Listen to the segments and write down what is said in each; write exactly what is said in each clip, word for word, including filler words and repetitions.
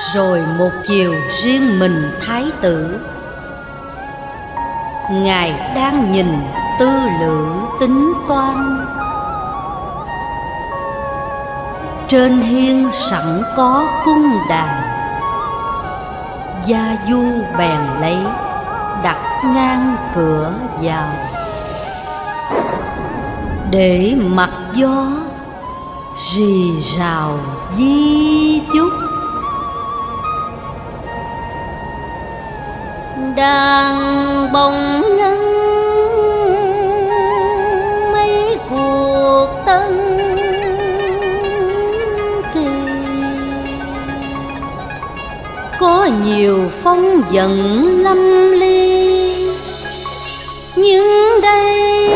Rồi một chiều riêng mình thái tử, ngài đang nhìn tư lự tính toán. Trên hiên sẵn có cung đàn, gia du bèn lấy đặt ngang cửa vào, để mặc gió rì rào di chúc. Đàn bồng ngân mấy cuộc tân kỳ, có nhiều phong vận lâm ly. Nhưng đây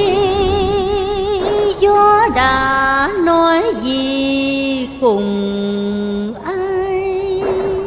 gió đã nói gì cùng ai?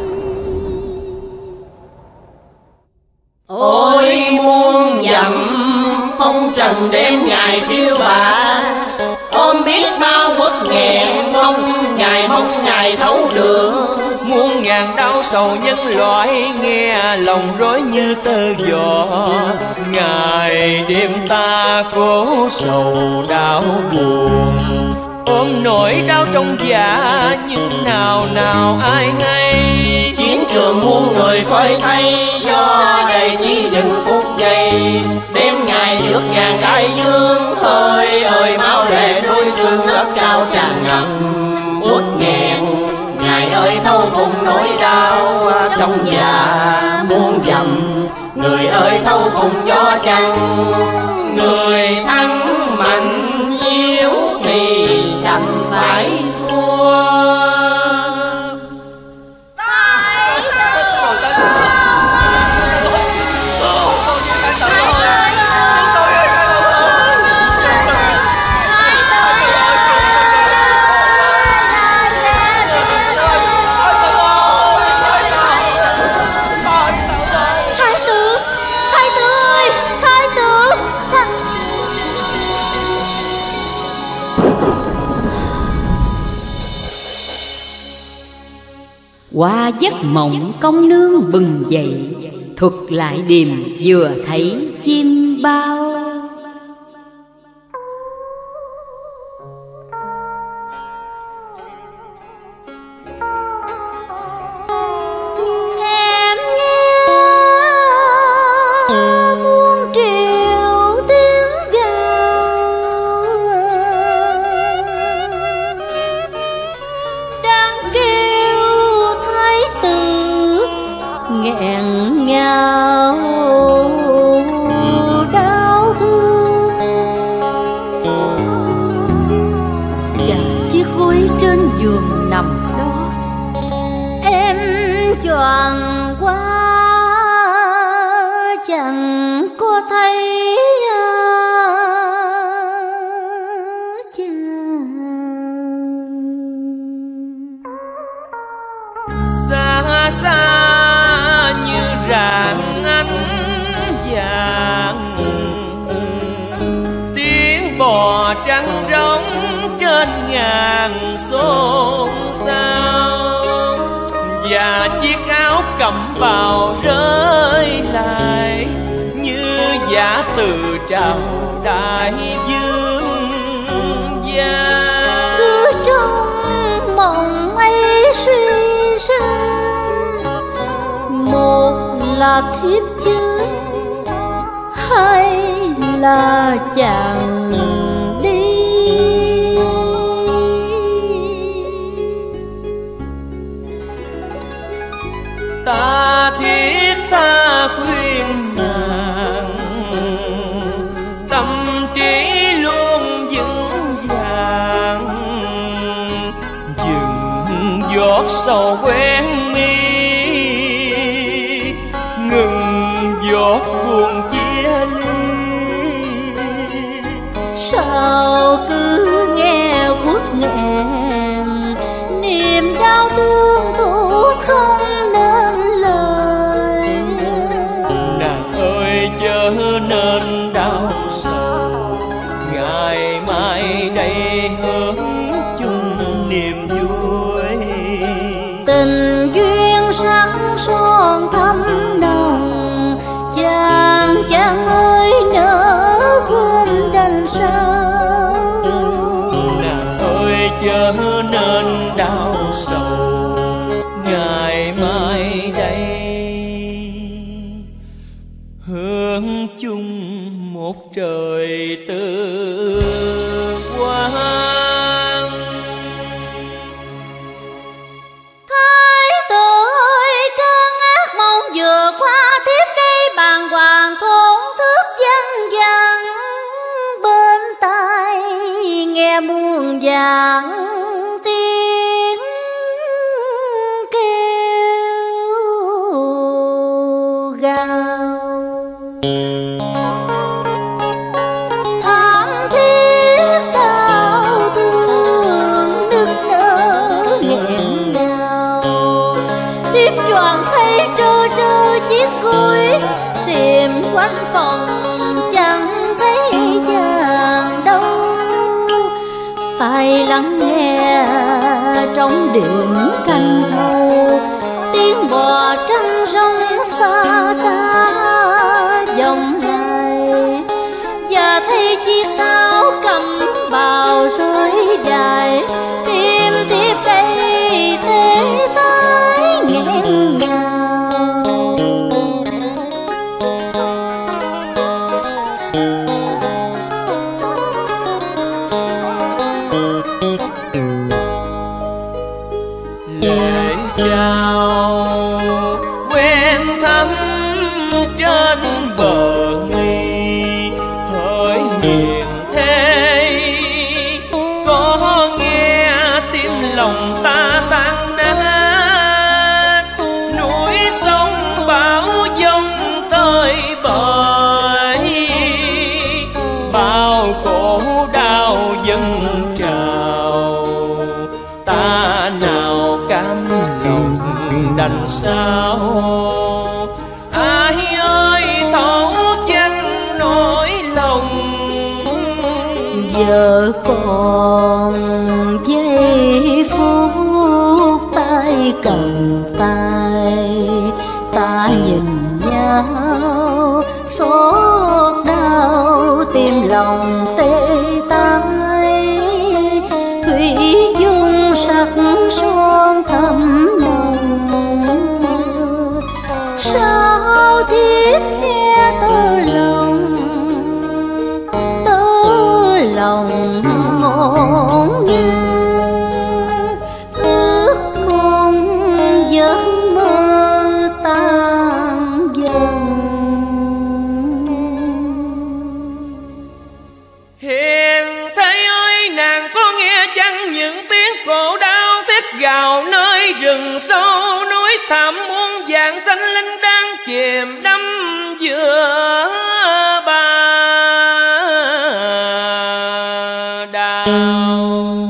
Ôi muôn dặm phong trần đêm ngày phiêu bạt, ôm biết bao uất nghẹn mong ngày mong ngày thấu được. Muôn ngàn đau sầu nhân loại nghe lòng rối như tơ giò. Ngày đêm ta khổ sầu đau buồn, ôm nỗi đau trong dạ nhưng nào nào ai hay. Chiến trường muôn người phơi thay, do đây chỉ những phút giây. Đêm ngày trước ngàn đại dương, ơi ơi máu lệ đôi xương ấp cao tràn ngập uất nghẹn. Ngài ơi thâu cùng nỗi đau trong dạ muôn dặm, người ơi thâu cùng gió trăng. Người thắng mạnh yếu thì đành phải thua. Qua giấc mộng công nương bừng dậy, thuật lại điềm vừa thấy chim bao. Em nghe muôn triệu tiếng gào đang kêu thái tử nghẹn ngào đau thương. Và chiếc gối trên giường nằm đó, em choàng qua chẳng có thấy Xa xa như rạng ánh vàng, tiếng bò trắng rống trên ngàn xôn xao. Và chiếc áo cẩm bào rơi lại như giả từ trào đại dương gian. cứ trong mộng ấy suy ra, một là thiếp chứ hay là chàng đi. Ta thiết tha khuyên nàng, tâm trí luôn vững vàng. Dừng giọt sầu quen mi, ngừng giọt buồn chia ly. Sao cứ nghe uất nghẹn, niềm đau thương thủ không nên lời. Nàng ơi chớ nên đau sầu, ngày mai đây hướng chung niềm vui. Tình duyên nhân chung một trời tự quang. Thái tử ơi, cơn ác mộng vừa qua, tiếp đây bàng hoàng thốn thức dân gian. Bên tai nghe muôn vàng tiếng kêu gào. Thảm thiết đau thương nức nở nghẹn ngào. Tiếp choàng thấy trơ trơ chiếc gối, tìm quanh phòng chẳng thấy chàng đâu. Tai lắng nghe trong điện canh thâu, tiếng bò trăng rong xa xa vòng lại. Và thấy chiếc áo cầm bào rơi dài, tim tiếp đây tê tái nghẹn ngào. Lễ chào quen thắm trên bờ nghi, hỡi hiền thế có nghe tim lòng ta tan nát. Núi sông bão giông tới bời, bao khổ đau dâng trào. Ta nào cam lòng đành sao, ai ơi thấu danh nỗi lòng. Giờ còn giây phút tay cầm tay, ta nhìn nhau xót đau tim lòng tê tái. Thủy chung sắc son thầm nồng, sao thiết nghe tơ lòng tơ lòng ngổn ngang. Ước mong giấc mơ tan dần. Hiền thế ơi, nàng có nghe chăng những tiếng cổ đau thét gào nơi rừng sâu núi thẳm, muôn vàng xanh linh đang chìm đắm giữa ba đào.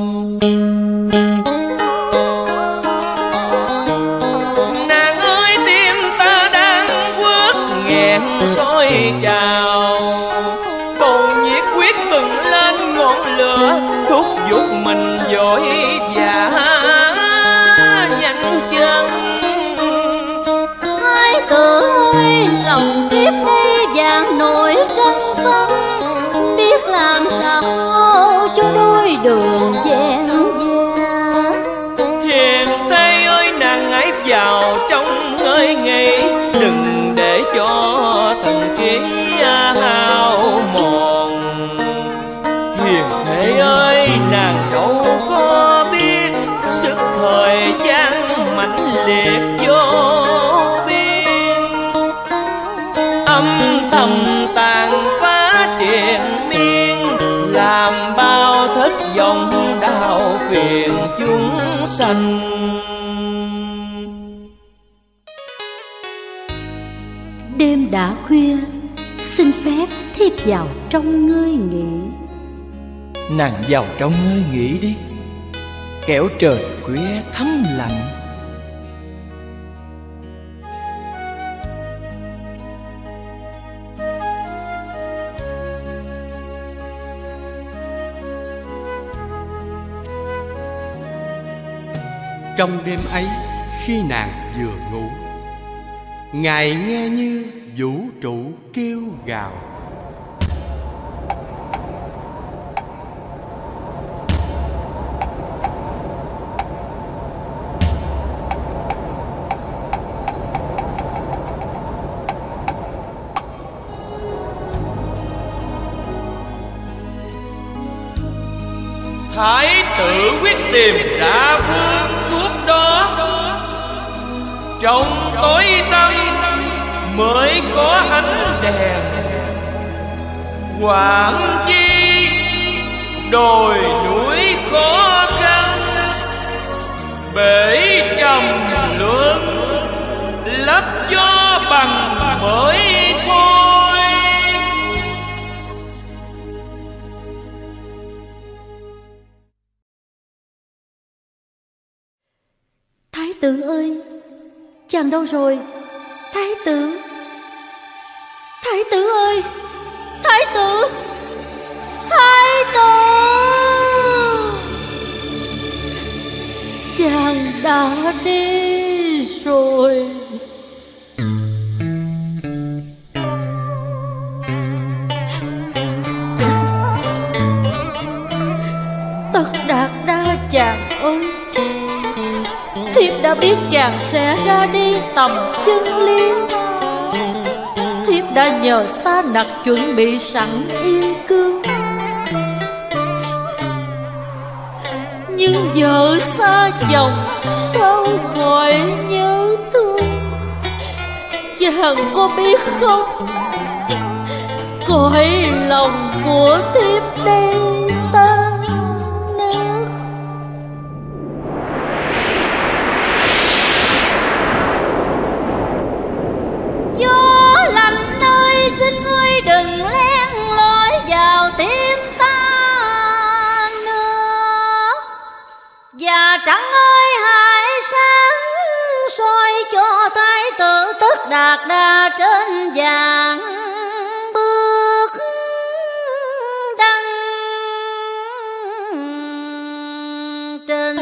Nàng ơi, tim ta đang quất nghẹn sôi trào, cầu nhiệt quyết bừng lên ngọn lửa, thúc giục mình vội vã nhanh chân. Thái tử ơi, lòng tiếp đây vàng nổi cân phân, biết làm sao cho đôi đường vẹn vẹn. Hiền thế ơi, nàng hãy vào trong ngơi nghỉ, đừng để cho thần trí hao mòn. Hiền thế ơi, nàng đâu có biết sức thời gian mãnh liệt vô biên, âm thầm tàn phá triền miên, làm bao thất vọng đau phiền chúng sanh. Đêm đã khuya, xin phép thiếp vào trong ngơi nghỉ. Nàng vào trong ngơi nghỉ đi, kẻo trời khuya thấm lạnh. Trong đêm ấy, khi nàng vừa ngủ, ngài nghe như vũ trụ kêu gào. Thái tử quyết tìm ra phương thuốc đó. Trong tối tăm mới có ánh đèn. Quảng chi đồi núi khó khăn, bể trầm luân lấp gió bằng mới thôi. Thái tử ơi, chàng đâu rồi? Thái tử, Thái tử ơi, Thái tử, Thái tử, chàng đã đi rồi. Tất Đạt Đa chàng ơi, thiếp đã biết chàng sẽ ra đi tầm chân lý. Thiếp đã nhờ Sa Nặc chuẩn bị sẵn yên cương, nhưng vợ xa chồng sao khỏi nhớ thương. Chàng có biết không, cõi lòng của thiếp đây tan nát. Gió lạnh ơi, xin ngươi đừng len lỏi vào tim ta nữa. Và trăng ơi, hãy sáng soi cho Thái tử Tất Đạt Đa trên vàng bước đăng trên.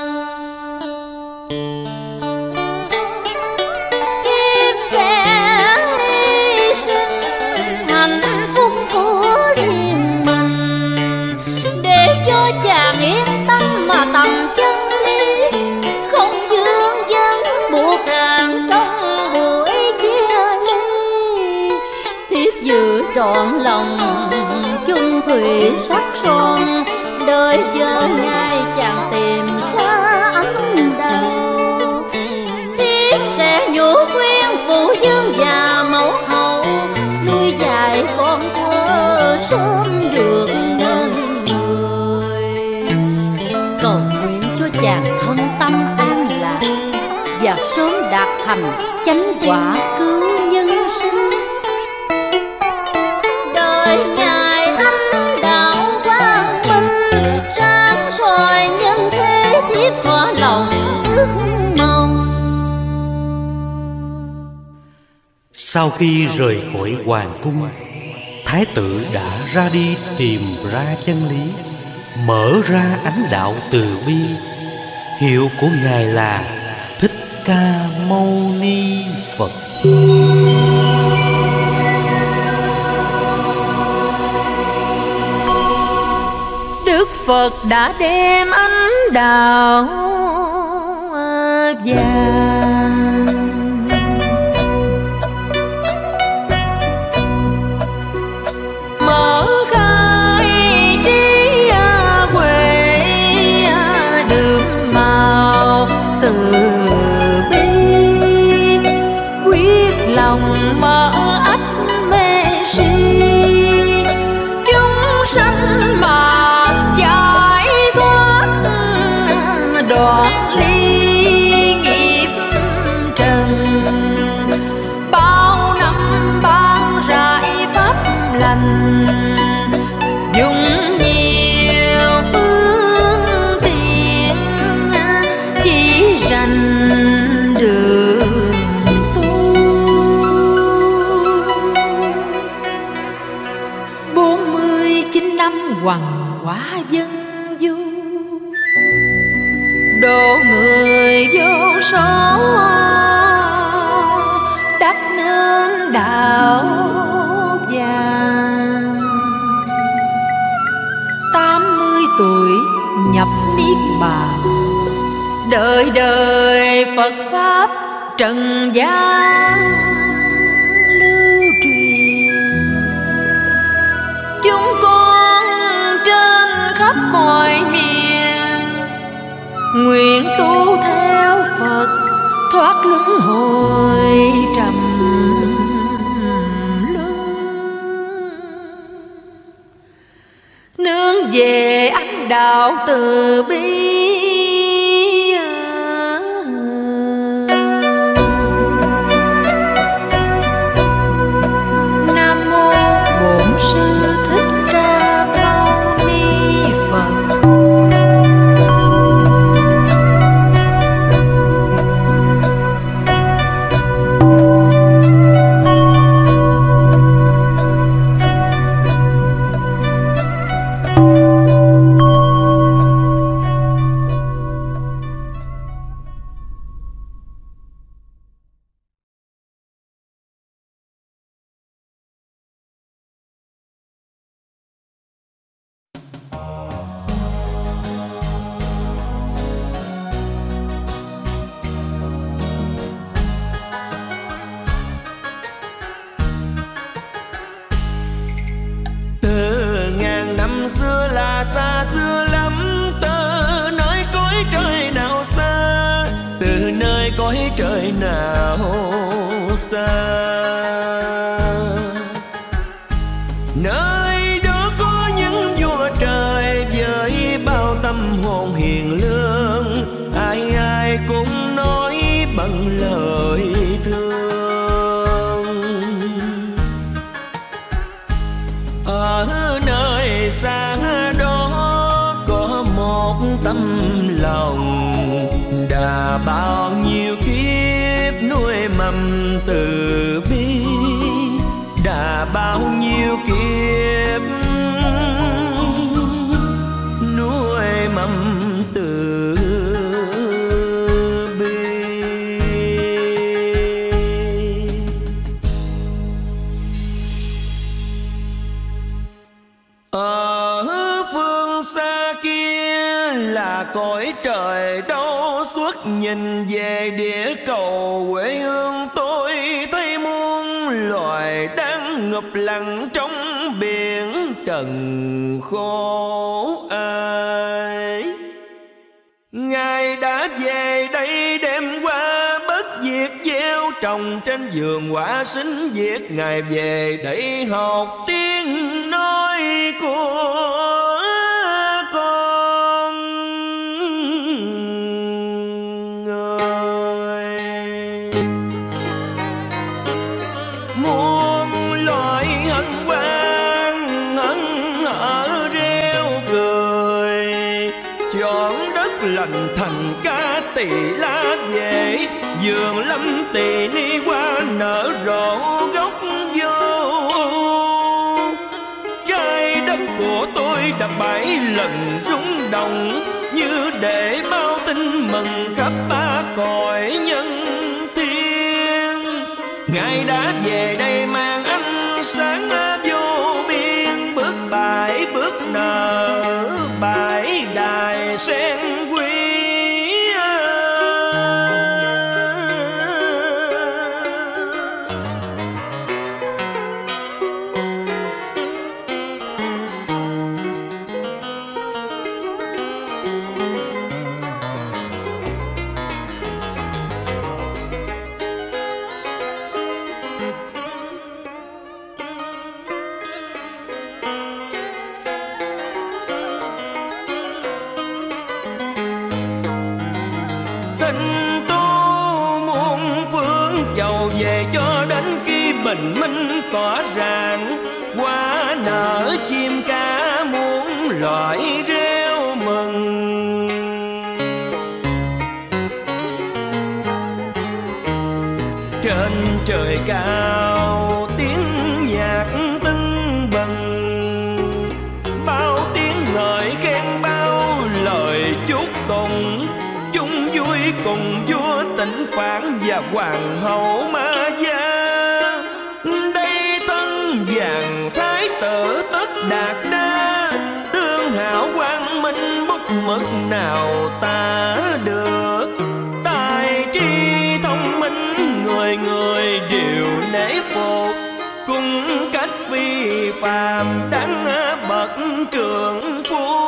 Thiếp sẽ hy sinh hạnh phúc của riêng mình để cho chàng yên tâm mà tầm chân lý, không vương vấn buộc ràng trong buổi chia ly. Thiếp dự trọn lòng chung thủy sắc son, đợi chờ ngày chàng tìm ra ánh đào. Thiếp sẽ nhủ khuyên phụ vương và mẫu hậu nuôi dạy con thơ sớm được nên người. Cầu nguyện cho chàng thân tâm an lạc và sớm đạt thành chánh quả cứu nhân sinh. Đời ngài ánh đạo quang minh, sáng soi nhân thế, thiếp thỏa lòng ước mong. Sau khi rời khỏi hoàng cung, Thái tử đã ra đi tìm ra chân lý, mở ra ánh đạo từ bi. Hiệu của Ngài là Thích Ca Mâu Ni Phật. Đức Phật đã đem ánh đạo vàng mở khai trí huệ, đượm màu từ bi, quyết lòng mở ách mê si. Chúng sanh mà giải thoát, đoạn ly nghiệp trần, bao năm ban rải pháp lành, dùng nhiều phương tiện chỉ rành đường tu. Bốn mươi chín năm hoằng hóa dân du, độ người vô số, đắc nên đạo vàng. Tám mươi tuổi nhập niết bàn, đời đời Phật pháp trần gian lưu truyền. Chúng con trên khắp mọi miền đạo từ bi. Nam mô Bổn Sư Thích Ca Mâu Ni Phật. Trời nào xa, nơi đó có những vua trời với bao tâm hồn hiền lương, ai ai cũng nói bằng lời thương. Ở nơi xa đó có một tấm lòng đã bao nhiêu kiếp nuôi mầm từ bi, đã bao nhiêu kiếp nuôi mầm từ bi. Ở phương xa kia là cõi trời đâu suốt nhìn về địa cầu quê hương tôi, thấy muôn loài đang ngập lặng trong biển trần khổ ai. Ngài đã về đây đêm qua bất diệt gieo trồng trên vườn quả sinh diệt. Ngài về đây học tiếng nói của thành ca tỳ lá về vườn lâm tỳ ni hoa nở rộ gốc vô. Trái đất của tôi đã bảy lần rung động như để bao tin mừng khắp ba cõi nhân thiên. Ngài đã về đây mang ánh sáng vô biên, bước bài bước nở bãi đài sen quy. Bình minh tỏa rạng hoa nở chim ca muôn loại reo mừng. Trên trời cao tiếng nhạc tưng bừng, bao tiếng ngợi khen bao lời chúc tụng, chung vui cùng vua Tịnh Phạn và hoàng hậu Ma Gia. Vàng thái tử Tất Đạt Đa, tương hảo quang minh bút mực nào ta được. Tài trí thông minh người người đều nể phục, cung cách phi phàm đáng bậc trượng phu.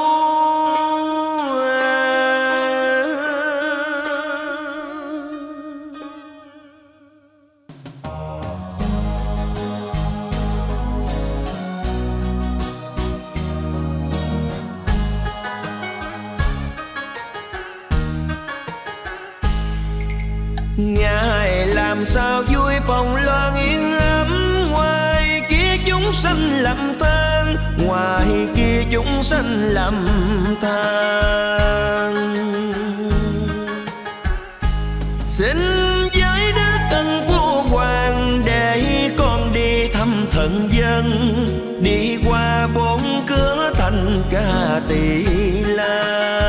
Ngài làm sao vui phòng loan yên ấm, ngoài kia chúng sanh lầm than, ngoài kia chúng sanh lầm than. Xin với đức ân vua hoàng để con đi thăm thần dân, đi qua bốn cửa thành Ca Tỳ La.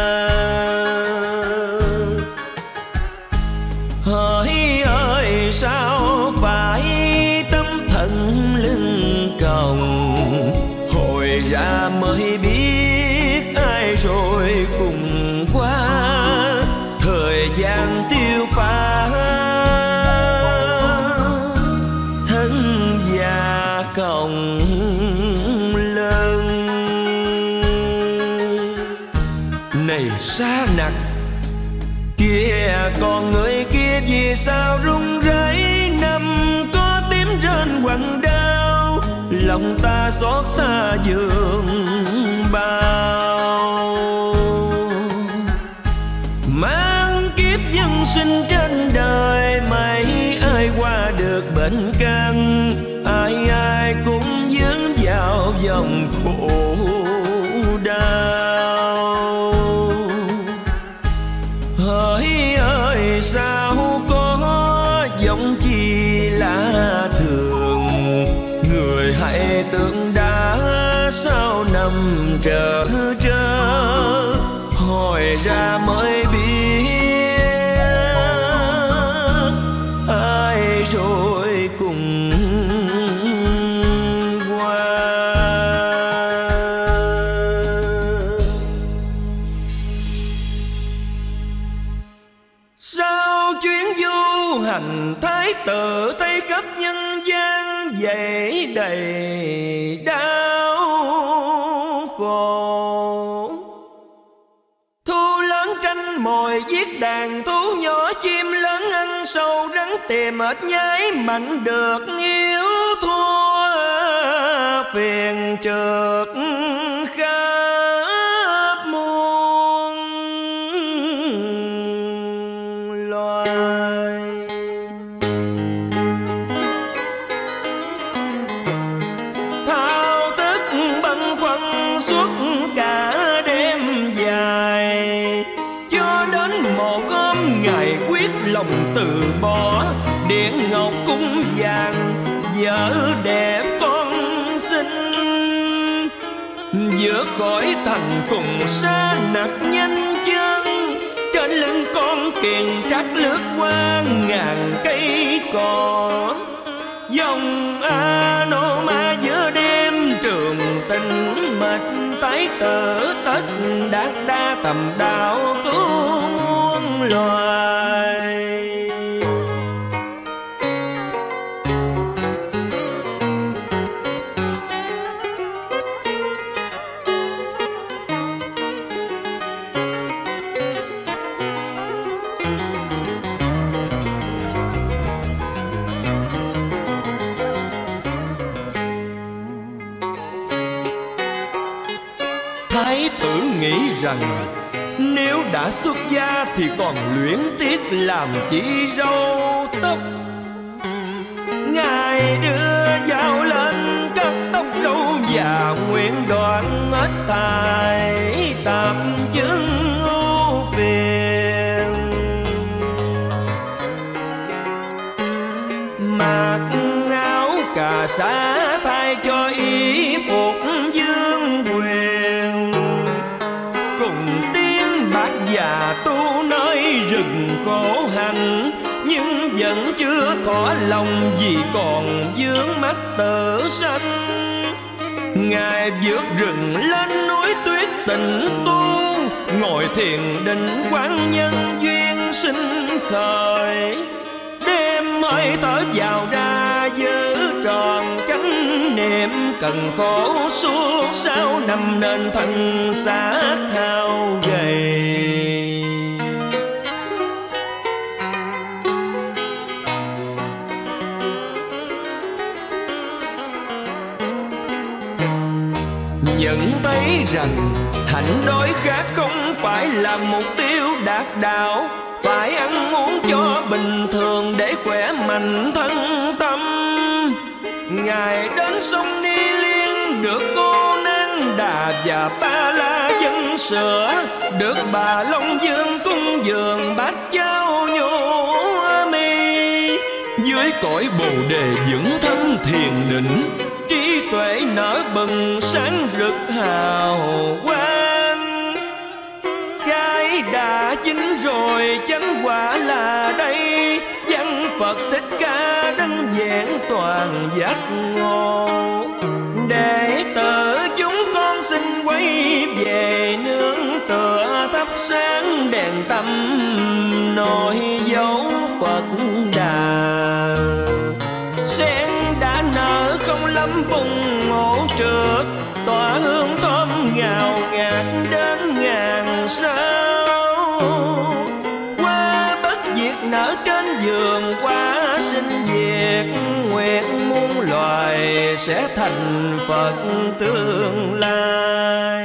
Hỡi ơi sao phải tâm thần lưng còng, hồi ra mới biết ai rồi cùng qua thời gian tiêu pha. Thân già còng lưng này xa nặc, kia còn người kia vì sao run rẩy, năm có tím trên quần đau, lòng ta xót xa giường bao. Mang kiếp nhân sinh trên đời, mấy ai qua được bệnh căn, ai ai cũng dướng vào dòng khổ đau. Hỡi ơi sao có giống chi lạ thường, người hãy tưởng đã sao nằm chờ trơ, hỏi ra mới biết ai rồi cùng qua. Sao chuyến du hành thái tử thấy khắp nhân gian vậy đầy đau khổ. Thu lớn tranh mồi giết đàn thú nhỏ, chim lớn ăn sâu rắn tìm ếch nhái, mạnh được yếu thua phiền trượt khắp muôn loài. Thao thức băn khoăn suốt cả đêm dài, cho đến một hôm ngày quyết lòng từ bỏ, điện ngọc cung vàng vợ đẹp con xinh. Giữa khỏi thành cùng xa nặc nhanh chân, trên lưng con kiền trắc lướt qua ngàn cây cỏ. Dòng A Nô Ma giữa đêm trường tình, mệt tái tử tất đạt đa tầm đạo cứu muôn loài. Thái tử nghĩ rằng nếu đã xuất gia thì còn luyến tiếc làm chi râu tóc. Ngài đưa dao lên cắt tóc râu và nguyện đoạn hết thải tạp chứng ưu phiền. Mặc áo cà sa thay cho y phục dương quyền, cùng tiếng bác già tu nơi rừng khổ hạnh, nhưng vẫn chưa thỏa lòng vì còn vướng mắc tự sanh. Ngài vượt rừng lên núi tuyết tịnh tu, ngồi thiền định quán nhân duyên sinh khởi. Đêm hơi thở vào ra giữ tròn chánh niệm, cần khổ suốt sao nằm nên thân xác hao gầy. Nhận thấy rằng hạnh đói khát không phải là mục tiêu đạt đạo, phải ăn uống cho bình thường để khỏe mạnh thân tâm. Ngài đến sông Ni Liên được cô Nang Đà và Ba La dân sữa, được bà Long Dương cung dường bát giao nhô mi. Dưới cõi Bồ Đề vững thân thiền định, trí tuệ nở bừng sáng rực hào quang. Cái đã chín rồi chánh quả là đây, văn Phật Thích Ca đấng vẹn toàn giác ngộ. Đệ tử chúng con xin quay về nương tựa thắp sáng đèn tâm nổi dấu Phật Đà. Sen đã nở không lắm bùng ngộ trượt, tỏa hương thơm ngào ngạt đến ngàn sao. Hoa bất diệt nở trên vườn hoa sinh diệt, nguyện muôn loài sẽ thành Phật tương lai.